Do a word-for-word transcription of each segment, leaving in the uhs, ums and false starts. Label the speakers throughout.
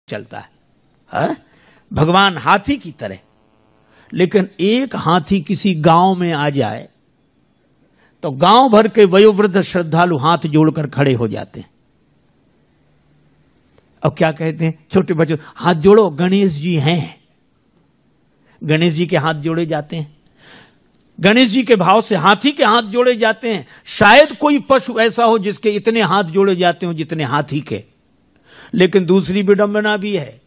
Speaker 1: चलता है, है? भगवान हाथी की तरह। लेकिन एक हाथी किसी गांव में आ जाए तो गांव भर के वयोवृद्ध श्रद्धालु हाथ जोड़कर खड़े हो जाते हैं। अब क्या कहते हैं छोटे बच्चों, हाथ जोड़ो, गणेश जी हैं। गणेश जी के हाथ जोड़े जाते हैं, गणेश जी के भाव से हाथी के हाथ जोड़े जाते हैं। शायद कोई पशु ऐसा हो जिसके इतने हाथ जोड़े जाते हो जितने हाथी के। लेकिन दूसरी विडंबना भी है।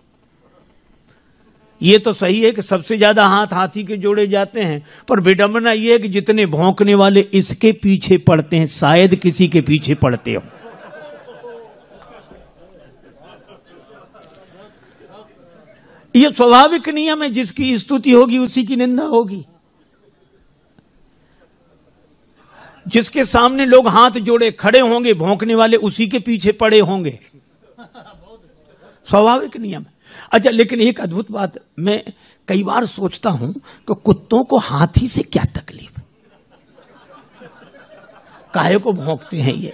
Speaker 1: ये तो सही है कि सबसे ज्यादा हाथ हाथी के जोड़े जाते हैं, पर विडंबना यह है कि जितने भौंकने वाले इसके पीछे पड़ते हैं शायद किसी के पीछे पड़ते हो। यह स्वाभाविक नियम है, जिसकी स्तुति होगी उसी की निंदा होगी। जिसके सामने लोग हाथ जोड़े खड़े होंगे भौंकने वाले उसी के पीछे पड़े होंगे, स्वाभाविक नियम है। अच्छा, लेकिन एक अद्भुत बात मैं कई बार सोचता हूं कि कुत्तों को हाथी से क्या तकलीफ, काहे को भौंकते हैं ये।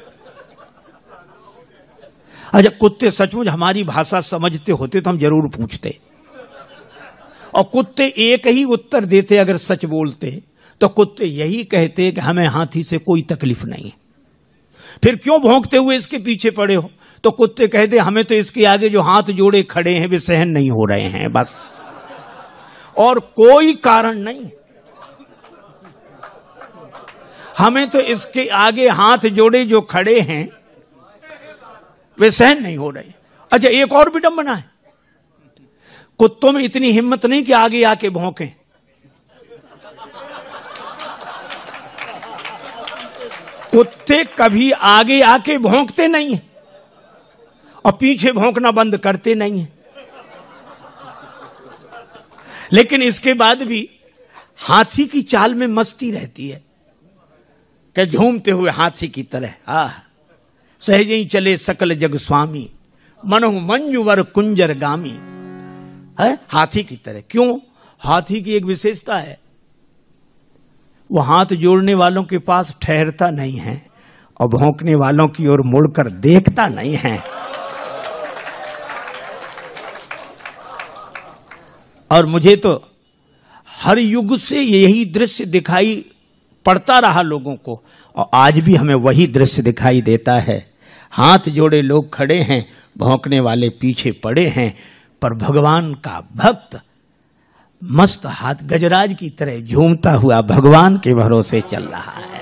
Speaker 1: अच्छा, कुत्ते सचमुच हमारी भाषा समझते होते तो हम जरूर पूछते, और कुत्ते एक ही उत्तर देते अगर सच बोलते तो कुत्ते यही कहते कि हमें हाथी से कोई तकलीफ नहीं है। फिर क्यों भौंकते हुए इसके पीछे पड़े हो? तो कुत्ते कहते हमें तो इसके आगे जो हाथ जोड़े खड़े हैं वे सहन नहीं हो रहे हैं, बस, और कोई कारण नहीं। हमें तो इसके आगे हाथ जोड़े जो खड़े हैं वे सहन नहीं हो रहे। अच्छा, एक और विडंबना है, कुत्तों में इतनी हिम्मत नहीं कि आगे आके भौंकें। कुत्ते कभी आगे आके भौंकते नहीं हैं और पीछे भौंकना बंद करते नहीं हैं। लेकिन इसके बाद भी हाथी की चाल में मस्ती रहती है कि झूमते हुए हाथी की तरह, आ सहज ही चले सकल जग स्वामी, मनहु मंजुवर कुंजर गामी, है हाथी की तरह। क्यों? हाथी की एक विशेषता है, वो हाथ जोड़ने वालों के पास ठहरता नहीं है और भौंकने वालों की ओर मुड़कर देखता नहीं है। और मुझे तो हर युग से यही दृश्य दिखाई पड़ता रहा लोगों को, और आज भी हमें वही दृश्य दिखाई देता है। हाथ जोड़े लोग खड़े हैं, भौंकने वाले पीछे पड़े हैं, पर भगवान का भक्त मस्त हाथ गजराज की तरह झूमता हुआ भगवान के भरोसे चल रहा है।